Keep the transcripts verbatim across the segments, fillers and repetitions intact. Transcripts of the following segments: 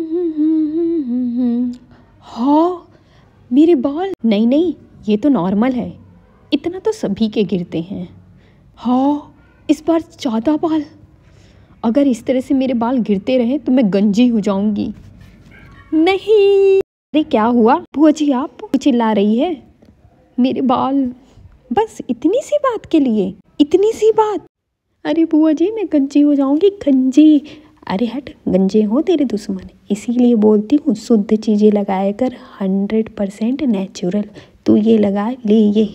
हाँ, मेरे बाल। नहीं नहीं, ये तो नॉर्मल है, इतना तो सभी के गिरते हैं। हाँ, इस बार ज़्यादा बाल। अगर इस तरह से मेरे बाल गिरते रहे तो मैं गंजी हो जाऊंगी। नहीं, अरे क्या हुआ बुआ जी, आप चिल्ला रही है? मेरे बाल, बस इतनी सी बात के लिए, इतनी सी बात। अरे बुआ जी, मैं गंजी हो जाऊंगी, गंजी। अरे हट, गंजे हो तेरे दुश्मन, इसीलिए बोलती हूँ शुद्ध चीज़ें लगाया कर, हंड्रेड परसेंट नेचुरल। तू ये लगा ले, ये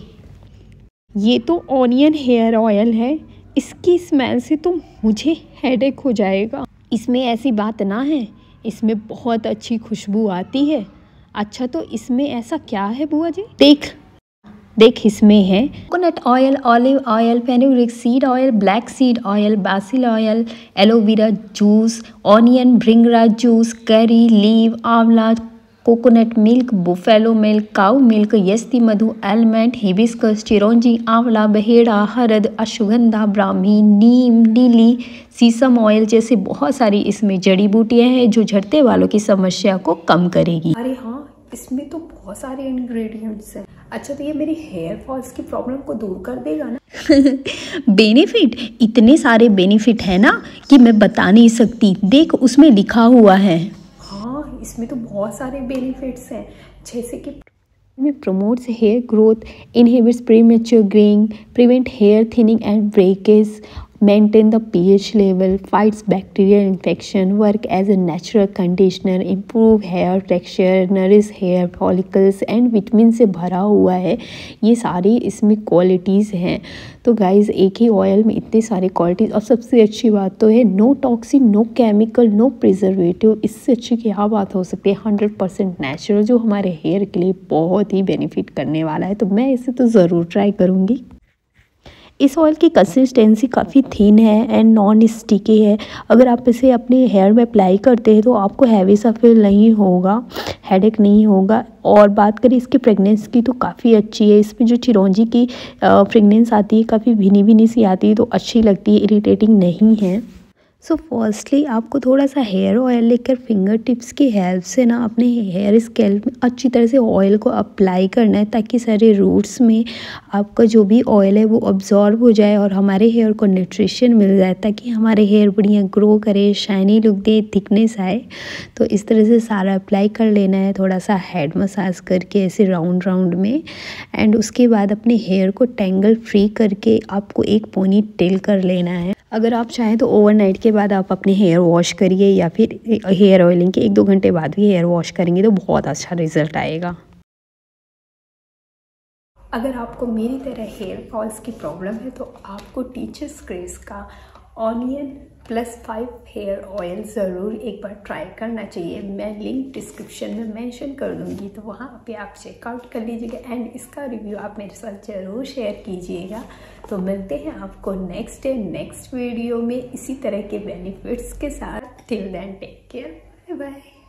ये तो ऑनियन हेयर ऑयल है, इसकी स्मेल से तो मुझे हेडेक हो जाएगा। इसमें ऐसी बात ना है, इसमें बहुत अच्छी खुशबू आती है। अच्छा, तो इसमें ऐसा क्या है बुआ जी? देख देख, इसमें है coconut oil, olive oil, fenugreek seed oil, black seed oil, basil oil, aloe vera juice, onion bhringraj juice, curry leave, amla, coconut milk, buffalo milk, cow milk, यस्ती मधु, एलमंड, हिबिस्कस, चिरौंजी, आंवला, बहेड़ा, हरद, अश्वगंधा, ब्राह्मी, नीम, नीली, सीसम ऑयल जैसे बहुत सारी इसमें जड़ी बूटियां हैं जो झड़ते वालों की समस्या को कम करेगी। अरे हाँ, इसमें तो बहुत सारे इंग्रेडिएंट्स हैं। अच्छा, तो ये मेरी हेयर फॉल्स की प्रॉब्लम को दूर कर देगा ना? बेनिफिट, इतने सारे बेनिफिट है ना कि मैं बता नहीं सकती। देख, उसमें लिखा हुआ है। हाँ, इसमें तो बहुत सारे बेनिफिट्स हैं, जैसे कि में promotes hair growth, inhibits premature greying, prevent hair thinning and breakage, maintain the pH level, fights bacterial infection, work as a natural conditioner, improve hair texture, nourish hair follicles and vitamin से भरा हुआ है। ये सारी इसमें qualities हैं। तो guys, एक ही ऑयल में इतने सारे क्वालिटीज़, और सबसे अच्छी बात तो है no toxin, no chemical, no preservative. इससे अच्छी क्या बात हो सकती है? हंड्रेड परसेंट नेचुरल, जो हमारे हेयर के लिए बहुत ही बेनिफिट करने वाला है। तो मैं इसे तो ज़रूर ट्राई करूँगी। इस ऑयल की कंसिस्टेंसी काफ़ी थिन है एंड नॉन स्टिकी है। अगर आप इसे अपने हेयर में अप्लाई करते हैं तो आपको हैवी सा फील नहीं होगा, हेडेक नहीं होगा। और बात करें इसकी फ्रेगनेंस की तो काफ़ी अच्छी है। इसमें जो चिरौंजी की फ्रेगनेंस आती है, काफ़ी भीनी भीनी सी आती है, तो अच्छी लगती है, इरिटेटिंग नहीं है। सो फर्स्टली आपको थोड़ा सा हेयर ऑयल लेकर फिंगर टिप्स की हेल्प से ना अपने हेयर स्कैल्प में अच्छी तरह से ऑयल को अप्लाई करना है, ताकि सारे रूट्स में आपका जो भी ऑयल है वो अब्जॉर्ब हो जाए और हमारे हेयर को न्यूट्रिशन मिल जाए, ताकि हमारे हेयर बढ़िया ग्रो करे, शाइनी लुक दे, थिकनेस आए। तो इस तरह से सारा अप्लाई कर लेना है, थोड़ा सा हेड मसाज करके ऐसे राउंड राउंड में। एंड उसके बाद अपने हेयर को टेंगल फ्री करके आपको एक पोनी टेल कर लेना है। अगर आप चाहें तो ओवरनाइट के बाद आप अपने हेयर वॉश करिए, या फिर हेयर ऑयलिंग के एक दो घंटे बाद भी हेयर वॉश करेंगे तो बहुत अच्छा रिजल्ट आएगा। अगर आपको मेरी तरह हेयर फॉल्स की प्रॉब्लम है तो आपको टीचर्स क्रेज का onion plus five hair oil ज़रूर एक बार ट्राई करना चाहिए। मैं लिंक डिस्क्रिप्शन में मेंशन कर दूंगी, तो वहाँ पे आप चेकआउट कर लीजिएगा एंड इसका रिव्यू आप मेरे साथ ज़रूर शेयर कीजिएगा। तो मिलते हैं आपको नेक्स्ट डे नेक्स्ट वीडियो में इसी तरह के बेनिफिट्स के साथ। Till then take care, bye bye.